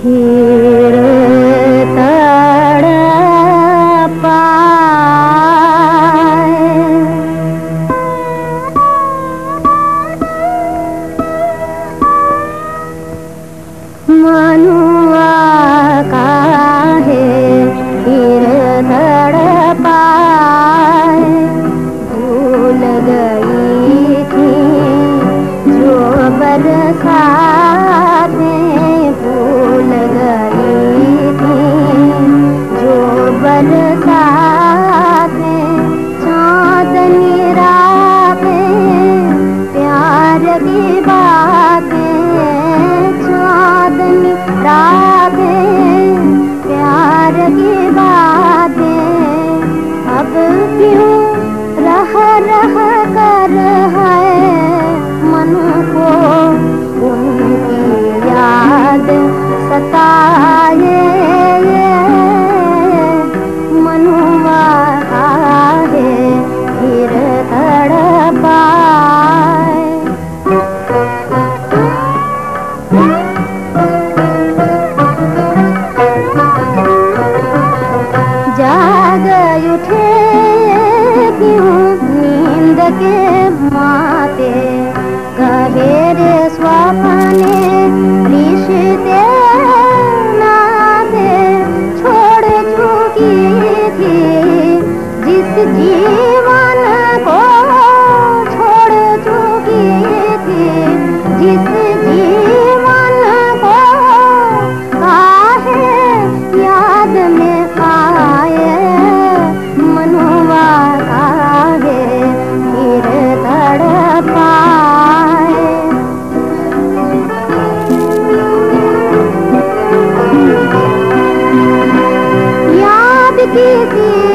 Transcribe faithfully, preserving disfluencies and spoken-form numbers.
फिर मनुआ काहे फिर तड़पाए, भूल गई थी जो बरसातें, भूल गई थी जो बरसातें, चांदनी रातें प्यार की बातें, चांदनी रातें प्यार की बातें, अब क्यों रह रह कर है मन को उनकी याद सताए, मनुआ काहे फिर तड़पाए। जाग उठे क्यों नींद के माते, गहरे स्वप्ने रिश्ते नाते छोड़ चुकी थी, जिस जीवन को छोड़ चुकी थी, जिस जीवन को काहे याद में आए, मनुआ काहे फिर तड़पाए। याद किसी